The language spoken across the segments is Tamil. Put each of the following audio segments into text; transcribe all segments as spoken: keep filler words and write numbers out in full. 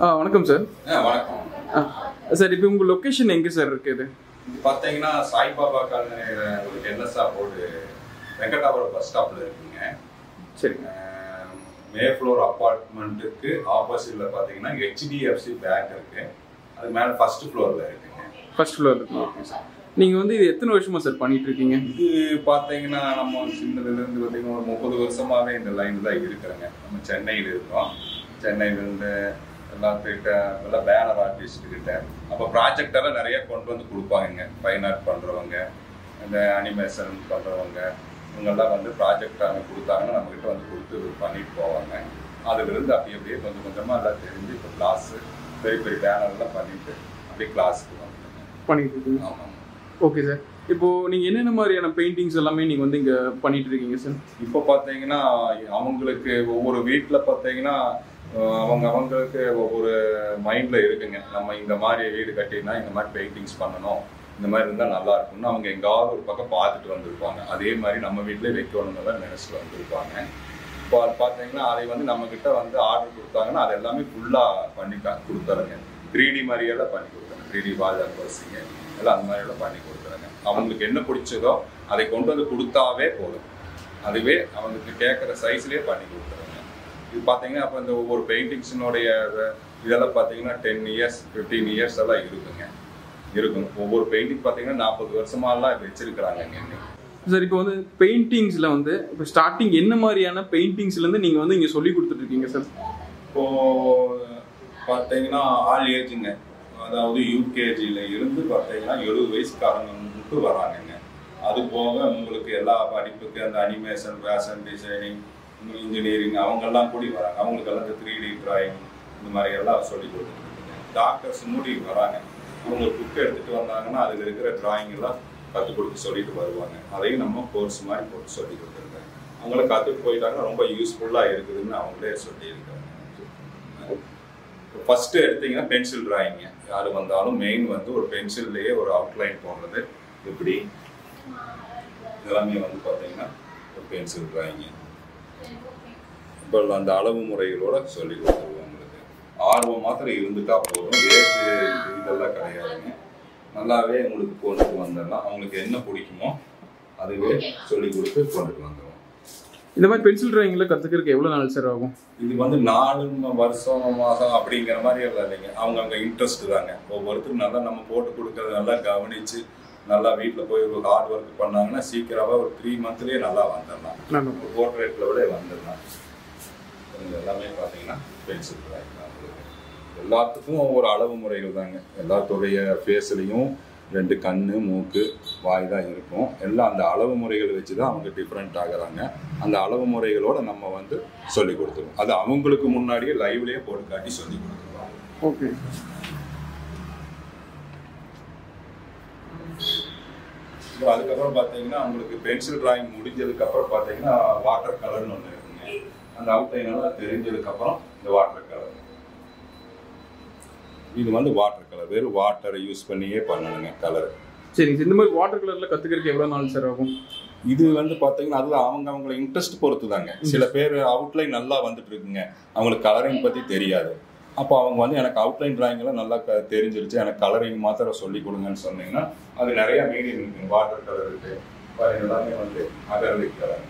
வணக்கம் சார். வணக்கம் சார். இப்போ உங்கள் லொக்கேஷன் எங்கே சார் இருக்குது? பார்த்தீங்கன்னா சாய்பாபா காலனியில் உங்களுக்கு என்எஸ்ஆர் ரோடு வெங்கடாபுரம் பஸ் ஸ்டாப்பில் இருக்குங்க. சரிங்க. மே ஃப்ளோர் அப்பார்ட்மெண்ட்டுக்கு ஆப்போசிட்டில் பார்த்தீங்கன்னா ஹெச்டிஎஃப்சி பேங்க் இருக்குது. அது மேலே ஃபர்ஸ்ட் ஃப்ளோரில் இருக்குங்க. ஃபர்ஸ்ட் ஃப்ளோர் இருக்குங்க. Okay sir. நீங்கள் வந்து இது எத்தனை வருஷமா சார் பண்ணிட்டு இருக்கீங்க? இது பார்த்தீங்கன்னா நம்ம சின்னதுலேருந்து பார்த்தீங்கன்னா ஒரு முப்பது வருஷமாகவே இந்த லைன் தான் இருக்கிறேங்க. நம்ம சென்னையில் இருக்கோம். சென்னையிலேருந்து எல்லாத்துக்கிட்ட எல்லாம் பேனர் ஆர்டிஸ்ட்கிட்ட அப்போ ப்ராஜெக்ட் எல்லாம் நிறைய கொண்டு வந்து கொடுப்பாங்க. ஃபைன் ஆர்ட் பண்ணுறவங்க, இந்த அனிமேஷன் பண்ணுறவங்க, இவங்கெல்லாம் வந்து ப்ராஜெக்ட் அவங்க கொடுத்தாங்கன்னா நம்மக்கிட்ட வந்து கொடுத்து பண்ணிட்டு போவாங்க. அதுலேருந்து அப்படி அப்படியே கொஞ்சம் கொஞ்சமாக எல்லாம் தெரிஞ்சு இப்போ கிளாஸு பெரிய பெரிய பேனர்லாம் பண்ணிட்டு அப்படியே கிளாஸுக்கு வந்துருங்க பண்ணிட்டு இருக்கீங்க. ஆமாம். Okay sir. இப்போது நீங்கள் என்னென்ன மாதிரியான பெயிண்டிங்ஸ் எல்லாமே நீங்கள் வந்து இங்கே பண்ணிட்டு இருக்கீங்க சார்? இப்போ பார்த்தீங்கன்னா அவங்களுக்கு ஒவ்வொரு வீட்டில் பார்த்தீங்கன்னா அவங்க அவங்களுக்கு ஒவ்வொரு மைண்டில் இருக்குங்க. நம்ம இந்த மாதிரி வீடு கட்டினா இந்த மாதிரி பெயிண்டிங்ஸ் பண்ணணும், இந்த மாதிரி இருந்தால் நல்லா இருக்கும்னு அவங்க எங்காவது ஒரு பக்கம் பார்த்துட்டு வந்திருப்பாங்க. அதே மாதிரி நம்ம வீட்டிலே வைக்கணும்னு தான் நினச்சிட்டு வந்திருப்பாங்க. இப்போ அது பார்த்தீங்கன்னா அதை வந்து நம்மக்கிட்ட வந்து ஆர்டர் கொடுத்தாங்கன்னா அது எல்லாமே ஃபுல்லாக பண்ணி கொடுத்துறங்க. த்ரீ டி மாதிரியெல்லாம் பண்ணி கொடுத்துறேன். த்ரீ டி வால் பர்சிங்க எல்லாம் அந்த மாதிரியெல்லாம் பண்ணி கொடுத்துறேங்க. அவங்களுக்கு என்ன பிடிச்சதோ அதை கொண்டு வந்து கொடுத்தாவே போதும். அதுவே அவங்களுக்கு கேட்குற சைஸ்லேயே பண்ணி கொடுத்துறேங்க. இது பார்த்தீங்கன்னா அப்போ இந்த ஒவ்வொரு பெயிண்டிங்ஸினுடைய இதெல்லாம் பார்த்தீங்கன்னா டென் இயர்ஸ் ஃபிஃப்டீன் இயர்ஸ் எல்லாம் இருக்குங்க இருக்கும். ஒவ்வொரு பெயிண்டிங் பார்த்தீங்கன்னா நாற்பது வருஷமாலாம் வச்சிருக்கிறாங்க இங்கே. சார், இப்போ வந்து பெயிண்டிங்ஸில் வந்து இப்போ ஸ்டார்டிங் என்ன மாதிரியான பெயிண்டிங்ஸ்லேருந்து நீங்கள் வந்து இங்கே சொல்லி கொடுத்துட்ருக்கீங்க சார்? இப்போது பார்த்தீங்கன்னா ஆல் ஏஜுங்க, அதாவது யூகேஜியில் இருந்து பார்த்தீங்கன்னா எழுபது வயசுக்காரங்க மட்டும் வராங்கங்க. அது போக உங்களுக்கு எல்லா படிப்புக்கு அந்த அனிமேஷன், ஃபேஷன் டிசைனிங், இன்ஜினியரிங் அவங்கெல்லாம் கூடி வராங்க. அவங்களுக்கெல்லாம் இந்த த்ரீ டி டிராயிங் இந்த மாதிரி எல்லாம் சொல்லி கொடுத்துருக்குங்க. டாக்டர்ஸ் மூடி வராங்க. அவங்க புக் எடுத்துகிட்டு வந்தாங்கன்னா அதில் இருக்கிற டிராயிங் எல்லாம் கற்றுக் கொடுக்க சொல்லிட்டு வருவாங்க. அதையும் நம்ம கோர்ஸ் மாதிரி போட்டு சொல்லி கொடுத்துருக்கேன். அவங்கள கற்றுட்டு போயிட்டாங்கன்னா ரொம்ப யூஸ்ஃபுல்லாக இருக்குதுன்னு அவங்களே சொல்லியிருக்காங்க. ஃபஸ்ட்டு எடுத்தீங்கன்னா பென்சில் டிராயிங்க. யார் வந்தாலும் மெயின் வந்து ஒரு பென்சில்லையே ஒரு அவுட்லைன் போடுறது எப்படி எல்லாமே வந்து பார்த்தீங்கன்னா ஒரு பென்சில் டிராயிங்க. இப்போ அந்த அளவு முறைகளோட சொல்லி கொடுத்துருவோம். உங்களுக்கு ஆர்வம் மாத்திரம் இருந்துட்டா போதும். ஏஜ் இதெல்லாம் கிடையாதுங்க. நல்லாவே உங்களுக்கு கொண்டுட்டு வந்துடலாம். அவங்களுக்கு என்ன பிடிக்குமோ அதுவே சொல்லி கொடுத்து கொண்டுட்டு வந்துடுவோம். இந்த மாதிரி பென்சில் டிராயிங்கில் கற்றுக்கிறதுக்கு எவ்வளோ நாள் சார் ஆகும்? இது வந்து நாலு வருஷம் மாதம் அப்படிங்கிற மாதிரி எல்லாம் இல்லைங்க. அவங்க அவங்க இன்ட்ரெஸ்ட் தாங்க. ஒவ்வொருத்தரும் நல்லா நம்ம போட்டு கொடுக்கறது நல்லா கவனித்து நல்லா வீட்டில் போய் ஒரு ஹார்ட் ஒர்க் பண்ணாங்கன்னா சீக்கிரமாக ஒரு த்ரீ மந்த்லேயே நல்லா வந்துடலாம். ஒரு போர்ட்ரேட்டில் விட வந்துடலாம். எல்லாமே பார்த்தீங்கன்னா பென்சில் டிராயிங் தான். உங்களுக்கு எல்லாத்துக்கும் ஒரு அளவு முறைகள் தாங்க. எல்லாத்துடைய ஃபேஸ்லேயும் ரெண்டு கண், மூக்கு, வாய் தான் இருக்கும். எல்லாம் அந்த அளவு முறைகளை வச்சு தான் அவங்க டிஃப்ரெண்ட் ஆகுறாங்க. அந்த அளவு முறைகளோட நம்ம வந்து சொல்லி கொடுத்துருவோம். அது அவங்களுக்கு முன்னாடியே லைவ்லேயே போட்டு காட்டி சொல்லி கொடுத்துருவோம். ஓகே. அதுக்கப்புறம் பார்த்தீங்கன்னா உங்களுக்கு பென்சில் டிராயிங் முடிஞ்சதுக்கப்புறம் பார்த்தீங்கன்னா வாட்டர் கலர்னு ஒன்று இருக்குங்க. அந்த அவுட்லைனெல்லாம் தெரிஞ்சதுக்கப்புறம் இந்த வாட்டர் கலர், இது வந்து வாட்டர் கலர், வெறும் வாட்டரை யூஸ் பண்ணியே பண்ணணுங்க கலர். சரிங்க. இந்த மாதிரி வாட்டர் கலரில் கற்றுக்கிறதுக்கு எவ்வளோ நாள் சார் ஆகும்? இது வந்து பார்த்தீங்கன்னா அது அவங்க அவங்கள இன்ட்ரெஸ்ட் பொறுத்து தாங்க. சில பேர் அவுட்லைன் நல்லா வந்துட்டு இருக்குங்க, அவங்களுக்கு கலரிங் பற்றி தெரியாது. அப்போ அவங்க வந்து எனக்கு அவுட்லைன் டிராயிங்கெல்லாம் நல்லா க தெரிஞ்சிருச்சு, எனக்கு கலரிங் மாத்திரம் சொல்லி கொடுங்கன்னு சொன்னீங்கன்னா அது நிறையா மீடியம் இருக்குங்க. வாட்டர் கலர் இருக்குது, எல்லாமே வந்து அகர்லிக் கலர்,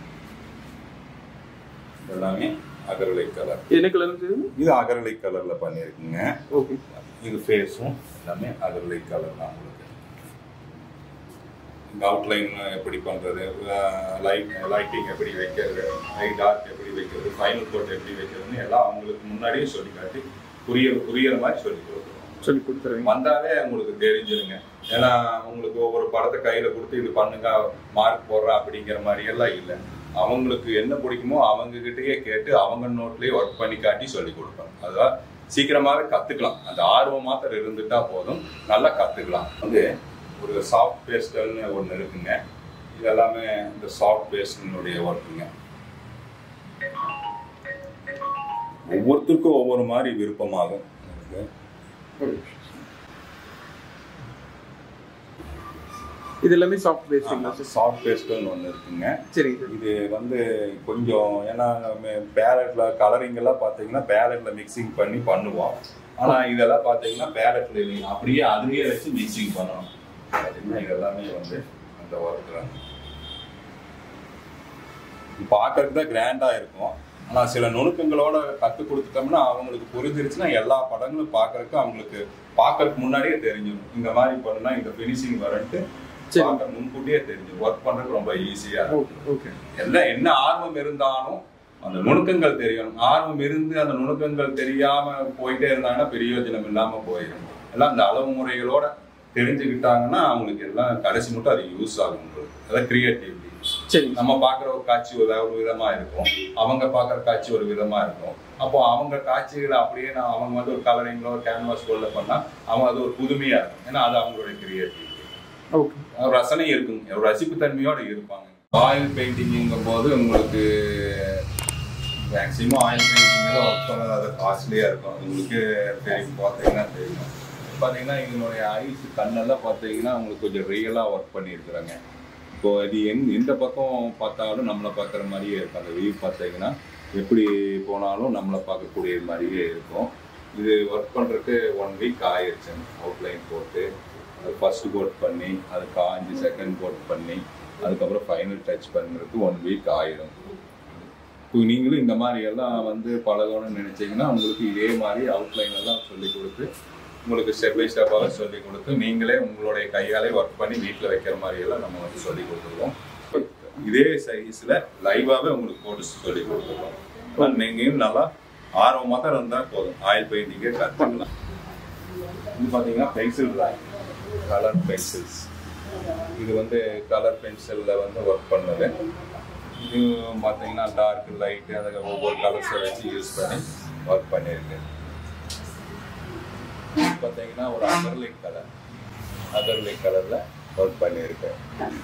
எல்லாமே அகர்லிக் கலர். என்ன கலர்? இது அகர்லிக் கலர்ல பண்ணிருக்குங்க. ஓகே. இது ஃபேஸும் எல்லாமே அகர்லிக் கலர் தான். உங்களுக்கு இந்த அவுட்லைன் எப்படி பண்றது, லைட் லைட்டிங் எப்படி வைக்கிறது, லைட் டார்க் எப்படி வைக்கிறது, ஃபைனல் கோட் எப்படி வைக்கிறதுன்னு எல்லாம் அவங்களுக்கு முன்னாடியே சொல்லி காட்டி புரிய புரியுற மாதிரி சொல்லி கொடுத்துருவோம். சொல்லி கொடுத்துருவீங்க. வந்தாவே உங்களுக்கு தெரிஞ்சிருங்க. ஏன்னா உங்களுக்கு ஒவ்வொரு படத்தை கையில கொடுத்து இது பண்ணுங்க மார்க் போடுறா அப்படிங்கிற மாதிரி எல்லாம் இல்லை. அவங்களுக்கு என்ன பிடிக்குமோ அவங்க கிட்டயே கேட்டு அவங்க நோட்லயே ஒர்க் பண்ணி காட்டி சொல்லி கொடுப்பாங்க. அதான் சீக்கிரமாவே கத்துக்கலாம். அந்த ஆர்வம் மாத்திரம் இருந்துட்டா போதும், நல்லா கத்துக்கலாம். வந்து ஒரு சாஃப்ட் பேஸ்டல்னு ஒன்று இருக்குங்க. இது எல்லாமே இந்த சாஃப்ட் பேஸ்டனுடைய ஒர்க்குங்க. ஒவ்வொருத்தருக்கும் ஒவ்வொரு மாதிரி விருப்பமாகும். இது எல்லாமே சாஃப்ட் பேஸ்டிங் தான். சாஃப்ட் பேஸ்டல்னு ஒன்று இருக்குங்க. சரிங்க. இது வந்து கொஞ்சம் ஏன்னா பேலட்ல கலரிங் எல்லாம் பார்த்தீங்கன்னா பேலட்ல மிக்சிங் பண்ணி பண்ணுவோம். ஆனா இதெல்லாம் பாத்தீங்கன்னா பேரட் லைனிங் அப்படியே அதுலயே வச்சு மிக்சிங் பண்ணணும். பாத்தீங்கன்னா இதெல்லாமே வந்து அந்த ஒர்க் தான் பார்க்கறதுக்கு தான் கிராண்டா இருக்கும். ஆனா சில நுணுக்கங்களோட கத்து கொடுத்துட்டோம்னா அவங்களுக்கு புரிஞ்சிருச்சுன்னா எல்லா படங்களும் பார்க்கறதுக்கு அவங்களுக்கு பார்க்கறதுக்கு முன்னாடியே தெரிஞ்சிடும். இந்த மாதிரி பண்ணா இந்த ஃபினிஷிங் வரன்ட்டு பார்க்க முன்கூட்டியே தெரிஞ்சிடும். ஒர்க் பண்றதுக்கு ரொம்ப ஈஸியா இருக்கும். எல்லாம் என்ன ஆர்வம் இருந்தாலும் அந்த நுணுக்கங்கள் தெரியணும். ஆர்வம் இருந்து அந்த நுணுக்கங்கள் தெரியாம போயிட்டே இருந்தாங்கன்னா பிரயோஜனம் இல்லாம போயிடும். எல்லாம் அந்த அளவு முறைகளோட தெரிஞ்சுக்கிட்டாங்கன்னா அவங்களுக்கு எல்லாம் கடைசி மட்டும் அது யூஸ் ஆகும். அதான் கிரியேட்டிவிட்டி. சரி, நம்ம பாக்குற ஒரு காட்சி ஒரு ஒரு விதமா இருக்கும், அவங்க பாக்குற காட்சி ஒரு விதமா இருக்கும். அப்போ அவங்க காட்சிகளை அப்படியே நான் அவங்க வந்து ஒரு கலரிங்ல ஒரு கேன்வாஸ் போல்ல பண்ணா அவங்க அது ஒரு புதுமையா இருக்கும். ஏன்னா அது அவங்களுடைய கிரியேட்டிவிட்டி. ரசனை இருக்குங்க, ஒரு ரசிப்பு தன்மையோட இருப்பாங்க. ஆயில் பெயிண்டிங்கும் போது உங்களுக்கு மேக்சிமம் ஆயில் பெயிண்டிங் ஒர்க் பண்ணது அது காஸ்ட்லியா இருக்கும். உங்களுக்கு தெரியும், பார்த்தீங்கன்னா தெரியும். பார்த்தீங்கன்னா இதனுடைய ஐஸ் கண்ணெல்லாம் பார்த்தீங்கன்னா உங்களுக்கு கொஞ்சம் ரியலாக ஒர்க் பண்ணியிருக்கிறாங்க. இப்போ அது எங் எந்த பக்கம் பார்த்தாலும் நம்மளை பார்க்குற மாதிரியே இருக்கும். அந்த வியூ பார்த்தீங்கன்னா எப்படி போனாலும் நம்மளை பார்க்கக்கூடிய மாதிரியே இருக்கும். இது ஒர்க் பண்ணுறதுக்கு ஒன் வீக் ஆயிடுச்சு. அவுட்லைன் போட்டு அது ஃபர்ஸ்ட் கோட் பண்ணி அது காஞ்சி செகண்ட் கோட் பண்ணி அதுக்கப்புறம் ஃபைனல் டச் பண்ணுறதுக்கு ஒன் வீக் ஆயிடும். இப்போ நீங்களும் இந்த மாதிரி எல்லாம் வந்து பழகணும்னு நினைச்சீங்கன்னா உங்களுக்கு இதே மாதிரி அவுட்லைன் எல்லாம் சொல்லி கொடுத்து உங்களுக்கு ஸ்டெப் பை ஸ்டெப்பாக சொல்லி கொடுத்து நீங்களே உங்களுடைய கையாலே ஒர்க் பண்ணி வீட்டில் வைக்கிற மாதிரி எல்லாம் நம்ம வந்து சொல்லி கொடுத்துருவோம். இதே சைஸில் லைவாகவே உங்களுக்கு போட்டு சொல்லி கொடுத்துருவோம். நீங்களும் நல்லா ஆர்வமாக தான் இருந்தால் போதும், ஆயில் பெயிண்டிங்கே கற்றுக்கலாம். இது பார்த்தீங்கன்னா பென்சில் ட்ராயிங், கலர் பென்சில்ஸ். இது வந்து கலர் பென்சிலில் வந்து ஒர்க் பண்ணது. இது பார்த்தீங்கன்னா டார்க் லைட்டு அதை ஒவ்வொரு கலர்ஸை வச்சு யூஸ் பண்ணி ஒர்க் பண்ணியிருக்கேன். பார்த்தீங்கன்னா ஒரு அகர்லிக் கலர், அகர்லிக் கலரில் ஒர்க் பண்ணியிருக்கேன்.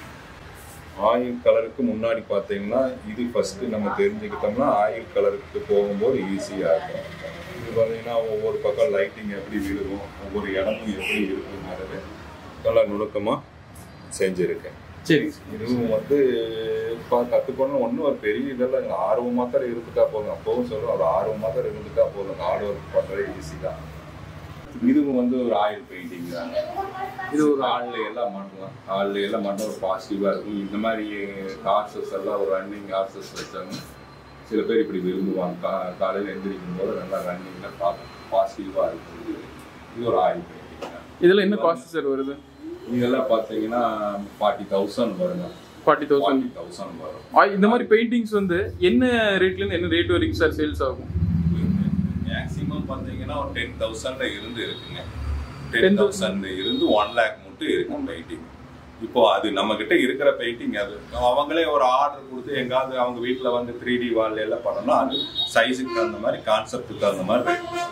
ஆயில் கலருக்கு முன்னாடி பார்த்தீங்கன்னா இது ஃபஸ்ட்டு நம்ம தெரிஞ்சுக்கிட்டோம்னா ஆயில் கலருக்கு போகும்போது ஈஸியாக இருக்கும். இது பார்த்தீங்கன்னா ஒவ்வொரு பக்கம் லைட்டிங் எப்படி விழுகும், ஒவ்வொரு இடமும் எப்படி இருக்குங்கிறது நல்லா நுணுக்கமாக செஞ்சுருக்கேன். சரி, இதுவும் வந்து இப்போ கற்றுக்கணும் ஒன்றும் ஒரு பெரிய இதெல்லாம் ஆர்வம் மாத்திரம் இருந்துட்டா போதும். அப்பவும் சொல்லுவோம், ஒரு ஆர்வம் மாத்திரம் இருந்துட்டா போதும், ஹார்ட் ஒர்க் பண்ணுறது ஈஸி தான். இதுவும் வந்து ஒரு ஆயில் பெயிண்டிங் தாங்க. இது ஒரு ஆள்ல எல்லாம் மாட்டலாம், ஆள்ல எல்லாம் மாட்டோம் ஒரு பாசிட்டிவாக இருக்கும். இந்த மாதிரி ஹார்சஸ் எல்லாம் ஒரு ரன்னிங் ஹார்சஸ் வச்சாங்க சில பேர் இப்படி விரும்புவாங்க. கா காலையில் எழுந்திரிக்கும் போது நல்லா ரன்னிங்கில் பா பாசிட்டிவாக இருக்கும். இது ஒரு ஆயில் பெயிண்டிங் தான். இதில் என்ன காஸ்ட் சார் வருது? இதெல்லாம் பார்த்தீங்கன்னா ஃபார்ட்டி தௌசண்ட் வருங்க. ஃபார்ட்டி தௌசண்ட் தௌசண்ட் வரும். இந்த மாதிரி பெயிண்டிங்ஸ் வந்து என்ன ரேட்லேருந்து என்ன ரேட் வரைக்கும் சார் சேல்ஸ் ஆகும்? மேக்ஸிமம் பார்த்தீங்கன்னா ஒரு டென் தௌசண்ட்ல இருந்து இருக்குங்க. டென் தௌசண்ட்ல இருந்து ஒன் லேக் மட்டும் இருக்கும் பெயிண்டிங். இப்போ அது நம்ம கிட்ட இருக்கிற பெயிண்டிங் அது அவங்களே ஒரு ஆர்டர் கொடுத்து எங்காவது அவங்க வீட்டில் வந்து த்ரீ டி வால் எல்லாம் பண்ணோம்னா அது சைஸுக்கு தகுந்த மாதிரி கான்செப்டுக்கு தகுந்த மாதிரி.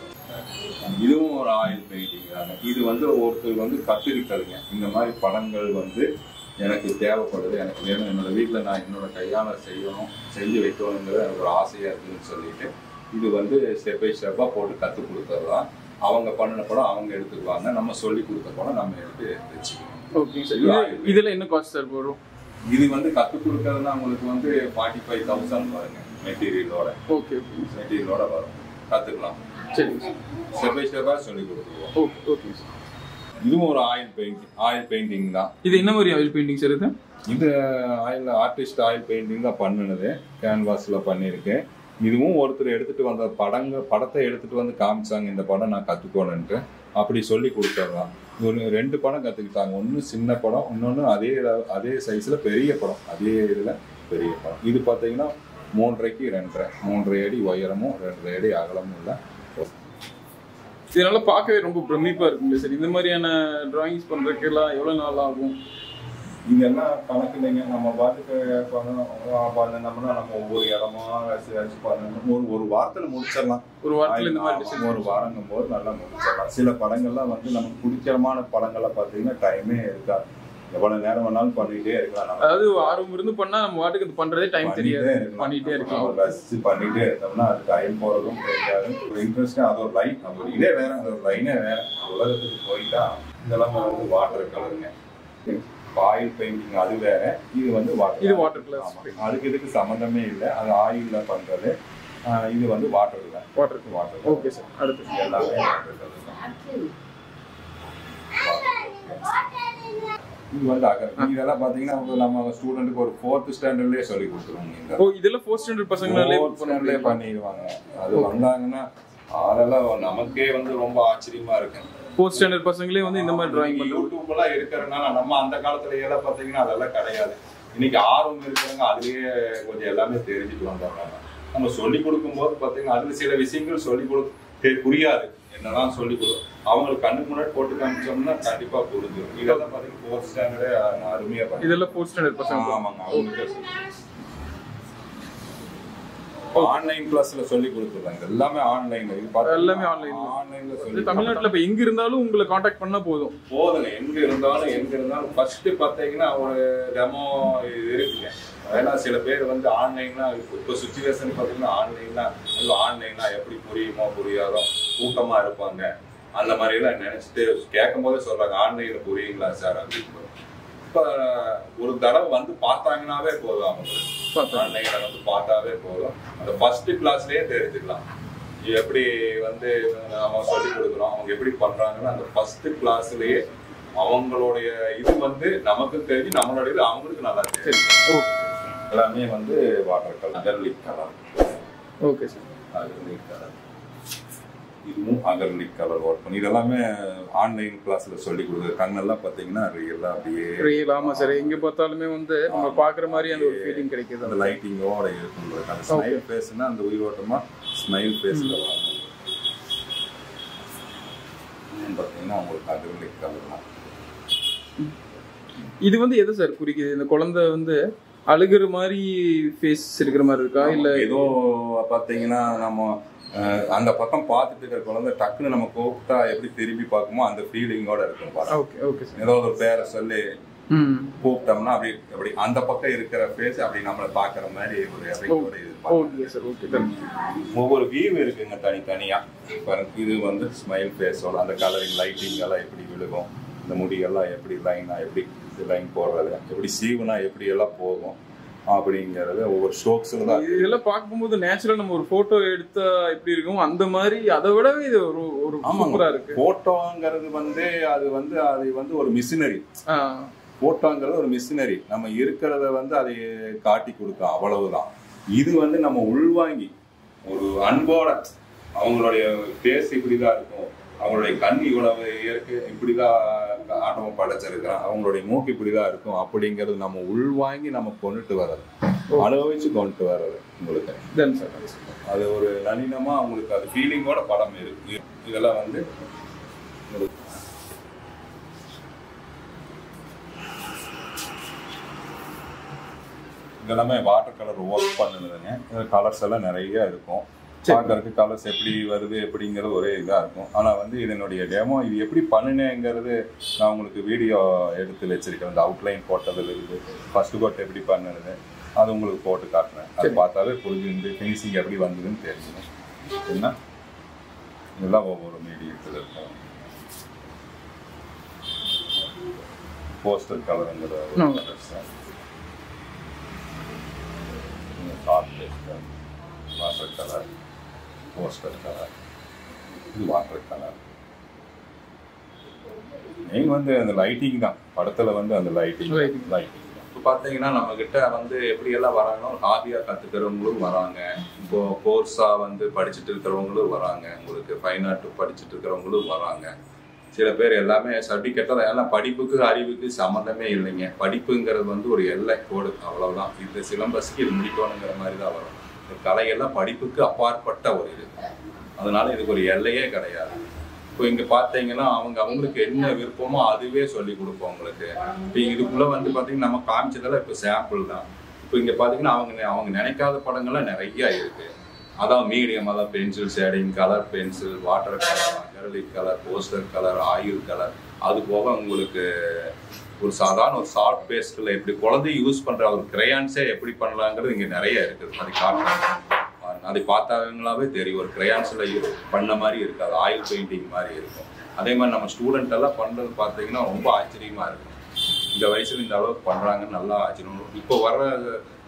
இதுவும் ஒரு ஆயில் பெயிண்டிங் தாங்க. இது வந்து ஒருத்தர் வந்து கற்றுக்கிட்டதுங்க. இந்த மாதிரி படங்கள் வந்து எனக்கு தேவைப்படுது, எனக்கு வேணும், என்னோட வீட்டில் நான் என்னோட கையால் செய்யணும், செஞ்சு வைக்கணுங்கிறது எனக்கு ஒரு ஆசையாக இருக்குதுன்னு சொல்லிட்டு இது வந்து ஸ்டெப் பை ஸ்டெப்பாக போட்டு கற்றுக் கொடுத்துடலாம். அவங்க பண்ணின படம் அவங்க எடுத்துக்குவாங்க, நம்ம சொல்லி கொடுத்த படம் நம்ம எடுத்து வச்சுக்கணும். Okay sir. இதில் என்ன காஸ்ட் சார் வரும்? இது வந்து கற்றுக் கொடுக்கறதுனா உங்களுக்கு வந்து ஃபார்ட்டி ஃபைவ் தௌசண்ட் வருங்க மெட்டீரியலோட. ஓகே, மெட்டீரியலோட வரும், கற்றுக்கலாம். சரி, ஸ்டெப் பை ஸ்டெப்பாக சொல்லி கொடுத்துருவோம். Okay okay sir. இதுவும் ஒரு ஆயில் பெயிண்டிங், ஆயில் பெயிண்டிங் தான். இது என்ன மாதிரி ஆயில் பெயிண்டிங் சார்? இது இது ஆயில் ஆர்டிஸ்ட் ஆயில் பெயிண்டிங் தான் பண்ணினது, கேன்வாஸில் பண்ணியிருக்கேன். இதுவும் ஒருத்தர் எடுத்துகிட்டு வந்த படங்க படத்தை எடுத்துகிட்டு வந்து காமிச்சாங்க, இந்த படம் நான் கற்றுக்கோணுன்ட்டு அப்படி சொல்லி கொடுத்துட்றான். ஒன்று ரெண்டு படம் கற்றுக்கிட்டாங்க, ஒன்று சின்ன படம், இன்னொன்று அதே அதே சைஸில் பெரிய படம், அதே இதில் பெரிய படம். இது பார்த்தீங்கன்னா மூன்றரைக்கு ரெண்டரை மூன்றரை அடி உயரமும் ரெண்டரை அடி அகலமும் இல்லை. இதனால பார்க்கவே ரொம்ப பிரமிப்பாக இருக்குங்க சார். இந்த மாதிரியான டிராயிங்ஸ் பண்ணுறதுக்கெல்லாம் எவ்வளோ நாள் ஆகும்? இதெல்லாம் கணக்கு இல்லைங்க. நம்ம பாட்டுக்கு பண்ணோம்னா நம்ம ஒவ்வொரு இடமா வச்சு பண்ணணும். ஒரு ஒரு வாரத்தில் முடிச்சிடலாம். ஒரு வாரத்தில் இந்த மாதிரி ஒரு வாரங்கும் போது நல்லா முடிச்சிடலாம். சில படங்கள்லாம் வந்து நமக்கு பிடிச்சமான படங்கள்லாம் பார்த்தீங்கன்னா டைமே இருக்காது, எவ்வளவு நேரம் வேணாலும் பண்ணிட்டே இருக்கலாம். அதாவது ஆர்வம் இருந்து பண்ணா நம்ம வாட்டுக்கு இது பண்றதே டைம் தெரியாது, பண்ணிட்டே இருக்கலாம். ரசிச்சு பண்ணிட்டே இருந்தோம்னா அது டைம் போறதும் தெரியாது. ஒரு இன்ட்ரெஸ்ட், அது ஒரு லைன், அது ஒரு இதே வேற, அது ஒரு லைனே வேற. உலகத்துக்கு போயிட்டா இதெல்லாம் வந்து வாட்டர் கலருங்க. ஆயில் பெயிண்டிங் அது வேற, இது வந்து வாட்டர், இது வாட்டர் கலர். அதுக்கு இதுக்கு சம்மந்தமே இல்லை, அது ஆயில்ல பண்றது. இது வந்து வாட்டர் தான். Water water. Okay sir. அடுத்து எல்லாமே வாட்டர் கலர் தான். இது வந்து அகர். இதெல்லாம் பாத்தீங்கன்னா நம்ம ஸ்டூடெண்ட்டுக்கு ஒரு ஃபோர்த் ஸ்டாண்டர்ட்லயே சொல்லி கொடுத்துருவாங்க. ஓ இதெல்லாம் ஃபோர்த் ஸ்டாண்டர்ட் பசங்களே பண்ணலே பண்ணிடுவாங்க. அது வந்தாங்கன்னா அதெல்லாம் நமக்கே வந்து ரொம்ப ஆச்சரியமா இருக்கு. ஃபோர்த் ஸ்டாண்டர்ட் பசங்களே வந்து இந்த மாதிரி டிராயிங் பண்ணி யூடியூப் எல்லாம் இருக்கிறதுனால நம்ம அந்த காலத்துல எல்லாம் பாத்தீங்கன்னா அதெல்லாம் கிடையாது. இன்னைக்கு ஆர்வம் இருக்கிறவங்க அதுலயே கொஞ்சம் எல்லாமே தெரிஞ்சுட்டு வந்தாங்க. நம்ம சொல்லி கொடுக்கும் போது பாத்தீங்கன்னா அதுல சில விஷயங்கள் சொல்லி கொடுக்க புரியாது. என்னதான் சொல்லி கொடுக்கும் அவங்களுக்கு கண்ணுக்கு முன்னாடி போட்டு காமிச்சோம்னா கண்டிப்பா புரிஞ்சிடும். இதெல்லாம் பாத்தீங்கன்னா ஃபோர்த் ஸ்டாண்டர்டே அருமையா பண்ணி இதெல்லாம் ஃபோர்த் ஸ்டாண்டர்ட் பசங்க. ஆமாங்க. அவங்களுக்கு ஆன்லைன் கிளாஸ்ல சொல்லி கொடுத்துறாங்க. எல்லாமே ஆன்லைன்ல. இது பார்த்தா எல்லாமே ஆன்லைன் ஆன்லைன்ல சொல்லி தமிழ்நாட்டுல இப்ப எங்க இருந்தாலும் உங்களை காண்டாக்ட் பண்ணா போதும். போதுங்க. எங்க இருந்தாலும் எங்க இருந்தாலும் ஃபர்ஸ்ட் பாத்தீங்கன்னா ஒரு டெமோ இது இருக்குங்க. அதெல்லாம் சில பேர் வந்து ஆன்லைன்னா இப்போ சுச்சுவேஷன் பாத்தீங்கன்னா ஆன்லைன்னா ஆன்லைன்னா எப்படி புரியுமோ புரியாதோ கூட்டமா இருப்பாங்க. அந்த மாதிரி எல்லாம் நினைச்சிட்டு கேட்கும் போதே சொல்றாங்க ஆன்லைன்ல புரியுங்களா சார் அப்படின்னு. இப்ப ஒரு தடவை வந்து பார்த்தாங்கன்னாவே போதும். அவங்க ஆன்லைன்ல வந்து பார்த்தாவே போதும். அந்த ஃபர்ஸ்ட் கிளாஸ்லயே தெரிஞ்சுக்கலாம் எப்படி வந்து நம்ம சொல்லி கொடுக்குறோம் அவங்க எப்படி பண்றாங்கன்னு. அந்த ஃபர்ஸ்ட் கிளாஸ்லயே அவங்களுடைய இது வந்து நமக்கு தெரிஞ்சு நம்மளுடைய அவங்களுக்கு நல்லா தெரியும். எல்லாமே வந்து water colour, acrylic colour. Okay sir. Acrylic colour. இதுவும் அகர்லிக் கலர் ஒர்க் பண்ணி இதெல்லாமே ஆன்லைன் கிளாஸ்ல சொல்லி கொடுக்குறது. கண்ணெல்லாம் பாத்தீங்கன்னா ரியலா அப்படியே ரியல். ஆமா சார். எங்க பார்த்தாலுமே வந்து நம்ம பாக்குற மாதிரி அந்த ஒரு ஃபீலிங் கிடைக்குது. அந்த லைட்டிங்கோட இருக்கும். அந்த ஸ்மைல் ஃபேஸ்னா அந்த உயிரோட்டமா ஸ்மைல் ஃபேஸ்ல வரும். பாத்தீங்கன்னா உங்களுக்கு அகர்லிக் கலர் தான். இது வந்து எது சார் குறிக்குது? இந்த குழந்தை வந்து அழுகிற மாதிரி ஃபேஸ் இருக்கிற மாதிரி இருக்கா இல்ல ஏதோ பாத்தீங்கன்னா நம்ம அந்த பக்கம் பார்த்துட்டு இருக்கிற குழந்தை டக்குன்னு நம்ம கூப்பிட்டா எப்படி திரும்பி பார்க்குமோ அந்த ஃபீலிங்கோட இருக்கும். ஏதோ ஒரு பேரை சொல்லி கூப்பிட்டோம்னா அப்படி அப்படி அந்த பக்கம் இருக்கிற ஃபேஸ் அப்படி நம்மளை பாக்குற மாதிரி ஒரு ஒவ்வொரு வியூ இருக்குங்க தனித்தனியா. இது வந்து ஸ்மைல் ஃபேஸோட அந்த கலரிங் லைட்டிங் எல்லாம் எப்படி விழுகும், இந்த முடியெல்லாம் எப்படி லைனா எப்படி லைன் போடுறது, எப்படி சீவுனா எப்படி எல்லாம் போகும் அப்படிங்கறது ஒவ்வொரு ஸ்ட்ரோக்ஸ்ல தான். இதெல்லாம் பார்க்கும்போது நேச்சுரலா நம்ம ஒரு போட்டோ எடுத்தா எப்படி இருக்கும் அந்த மாதிரி அதை விடவே இது ஒரு ஒரு சூப்பரா இருக்கு. போட்டோங்கிறது வந்து அது வந்து அது வந்து ஒரு மிஷினரி. போட்டோங்கிறது ஒரு மிஷினரி. நம்ம இருக்கிறத வந்து அதை காட்டி கொடுக்கும் அவ்வளவுதான். இது வந்து நம்ம உள்வாங்கி ஒரு அன்போட அவங்களுடைய பேஸ் இப்படிதான் இருக்கும், அவங்களுடைய கண் இவ்வளவு இயற்கை இப்படிதான் ஆட்டமும் படைச்சிருக்கிறான், அவங்களுடைய மூக்கு இப்படிதான் இருக்கும் அப்படிங்கிறது நம்ம உள்வாங்கி நம்ம கொண்டுட்டு வர்றது, அனுபவிச்சு கொண்டுட்டு வர்றது உங்களுக்கு. அது ஒரு நளினமா அவங்களுக்கு அது ஃபீலிங்கோட படம் இருக்கு. இதெல்லாம் வந்து இதெல்லாமே வாட்டர் கலர் ஒர்க் பண்ணுதுங்க. கலர்ஸ் எல்லாம் நிறைய இருக்கும். பார்க்கறதுக்கு கலர்ஸ் எப்படி வருது எப்படிங்கிறது ஒரே இதாக இருக்கும். ஆனால் வந்து இதனுடைய டெமோ இது எப்படி பண்ணினேங்கிறது நான் உங்களுக்கு வீடியோ எடுத்து வச்சிருக்கேன். இந்த அவுட்லைன் போட்டதில் இருக்குது, ஃபர்ஸ்ட் கோட் எப்படி பண்ணுறது அது உங்களுக்கு போட்டு காட்டுறேன். அது பார்த்தாவே புரிஞ்சு ஃபினிஷிங் எப்படி வந்ததுன்னு தெரிஞ்சுக்கணும். என்ன இதெல்லாம் ஒவ்வொரு மீடியத்தில் இருக்கும். போஸ்டர் கலருங்கிற வாட்டர் கலர், போஸ்டர் கலர், இது வாட்டர் கலர். மெயின் வந்து அந்த லைட்டிங் தான். படத்துல வந்து அந்த லைட்டிங் லைட்டிங் தான். இப்போ பார்த்தீங்கன்னா நம்ம கிட்ட வந்து எப்படியெல்லாம் வராங்கன்னா ஹாபியாக கற்றுக்கிறவங்களும் வராங்க, இப்போ கோர்ஸாக வந்து படிச்சுட்டு இருக்கிறவங்களும் வராங்க, உங்களுக்கு ஃபைன் ஆர்ட் படிச்சுட்டு இருக்கிறவங்களும் வராங்க. சில பேர் எல்லாமே சர்டிஃபிகேட்டாக எல்லாம் படிப்புக்கு அறிவுக்கு சம்மந்தமே இல்லைங்க. படிப்புங்கிறது வந்து ஒரு எல்லை கோடு, அவ்வளவுதான். இந்த சிலம்பஸ்க்கு இது முடிக்கணுங்கிற மாதிரி தான் வரும். இந்த கலையெல்லாம் படிப்புக்கு அப்பாற்பட்ட ஒரு இது, அதனால இதுக்கு ஒரு எல்லையே கிடையாது. இப்போ இங்கே பார்த்தீங்கன்னா அவங்க அவங்களுக்கு என்ன விருப்பமோ அதுவே சொல்லி கொடுப்போம் உங்களுக்கு. இப்போ இதுக்குள்ளே வந்து பார்த்தீங்கன்னா நம்ம காமிச்சதெல்லாம் இப்போ சாம்பிள் தான். இப்போ இங்கே பார்த்தீங்கன்னா அவங்க அவங்க நினைக்காத படங்கள்லாம் நிறையா இருக்குது. அதான் மீடியம், அதான் pencil shading, colour pencil, water colour, acrylic colour, poster colour, oil colour, அது போக உங்களுக்கு ஒரு சாதாரண ஒரு சாஃப்ட் பேஸ்டில் எப்படி குழந்தை யூஸ் பண்ணுற ஒரு கிரையான்ஸே எப்படி பண்ணலாங்கிறது இங்கே நிறைய இருக்குது. அது காட்டுறாங்க, அதை பார்த்தாங்களாவே தெரியும். ஒரு கிரையான்ஸில் பண்ண மாதிரி இருக்காது, ஆயில் பெயிண்டிங் மாதிரி இருக்கும். அதே மாதிரி நம்ம ஸ்டூடெண்ட் எல்லாம் பண்ணுறது பார்த்தீங்கன்னா ரொம்ப ஆச்சரியமாக இருக்கும். இந்த வயசில் இந்த அளவுக்கு பண்ணுறாங்கன்னு நல்லா ஆச்சரியம். இப்போ வர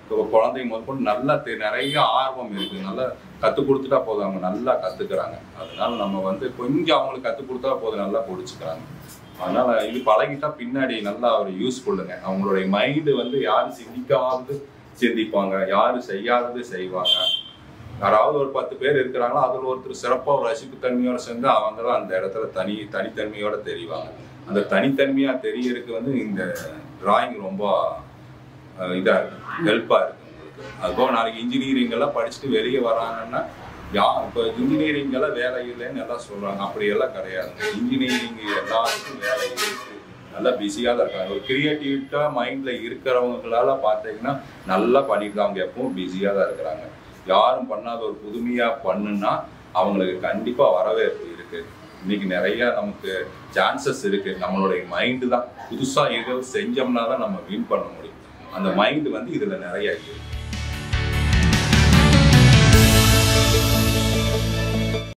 குழந்தைங்க முதற்கொண்டு நல்லா நிறைய ஆர்வம் இருக்குது. நல்லா கற்றுக் கொடுத்துட்டா போதும், அவங்க நல்லா கற்றுக்குறாங்க. அதனால நம்ம வந்து கொஞ்சம் அவங்களுக்கு கற்றுக் கொடுத்தா போதும், நல்லா பிடிச்சிக்கிறாங்க. அதனால இது பழகிட்டா பின்னாடி நல்லா ஒரு யூஸ்ஃபுல்லுங்க. அவங்களுடைய மைண்டு வந்து யாரும் சிந்திக்காதது சிந்திப்பாங்க, யாரும் செய்யாதது செய்வாங்க. யாராவது ஒரு பத்து பேர் இருக்கிறாங்களோ அதில் ஒருத்தர் சிறப்பாக ஒரு ரசிப்பு தன்மையோடு சேர்ந்து அவங்களாம் அந்த இடத்துல தனி தனித்தன்மையோட தெரிவாங்க. அந்த தனித்தன்மையாக தெரியறதுக்கு வந்து இந்த டிராயிங் ரொம்ப இதாக இருக்கு, ஹெல்ப்பாக இருக்கு உங்களுக்கு. அதுபோக நாளைக்கு இன்ஜினியரிங் எல்லாம் படிச்சுட்டு வெளியே வராங்கன்னா யா இப்போ இன்ஜினியரிங் எல்லாம் வேலை இல்லைன்னு எல்லாம் சொல்றாங்க. அப்படியெல்லாம் கிடையாதுங்க. இன்ஜினியரிங் எல்லாருக்கும் வேலை இருக்கு, நல்லா பிஸியாக தான் இருக்காங்க. ஒரு கிரியேட்டிவிட்டா மைண்ட்ல இருக்கிறவங்களால பார்த்தீங்கன்னா நல்லா பண்ணிட்டு அவங்க எப்பவும் பிஸியாக தான் இருக்கிறாங்க. யாரும் பண்ணாத ஒரு புதுமையா பண்ணுன்னா அவங்களுக்கு கண்டிப்பா வரவேற்பு இருக்கு. இன்னைக்கு நிறைய நமக்கு சான்சஸ் இருக்கு. நம்மளுடைய மைண்டு தான் புதுசா ஏதோ செஞ்சோம்னா தான் நம்ம வின் பண்ண முடியும். அந்த மைண்டு வந்து இதுல நிறைய இருக்கு.